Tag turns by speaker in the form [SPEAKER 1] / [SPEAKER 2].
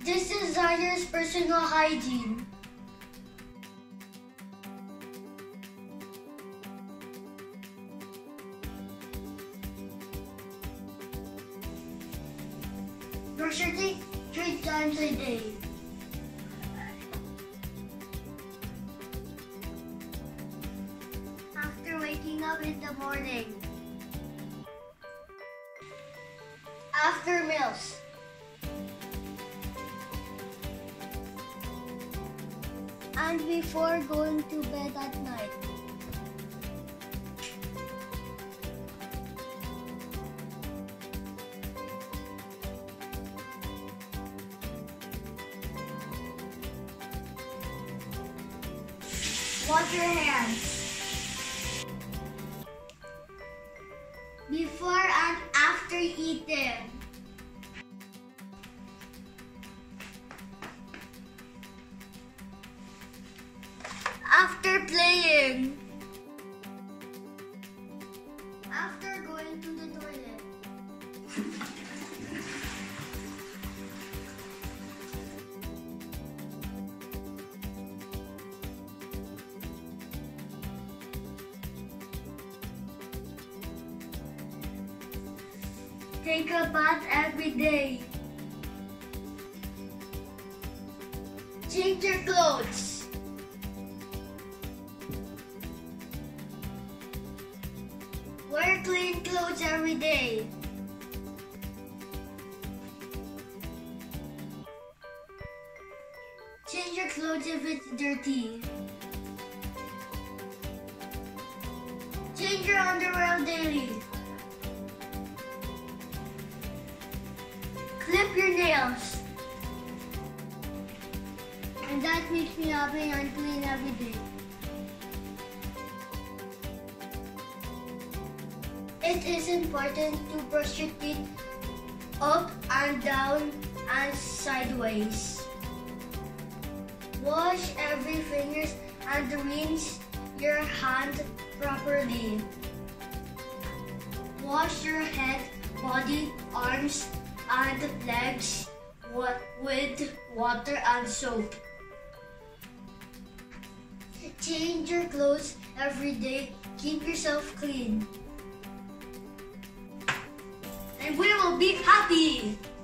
[SPEAKER 1] This designer's personal hygiene. Brush your teeth 3 times a day. After waking up in the morning. After meals. And before going to bed at night. Wash your hands. Before and after eating. After playing. After going to the toilet. Take a bath every day. Change your clothes. Wear clean clothes every day. Change your clothes if it's dirty. Change your underwear daily. Clip your nails. And that makes me happy and clean every day. It is important to brush your teeth up and down and sideways. Wash every fingers and rinse your hand properly. Wash your head, body, arms, and legs with water and soap. Change your clothes every day. Keep yourself clean. And we will be happy!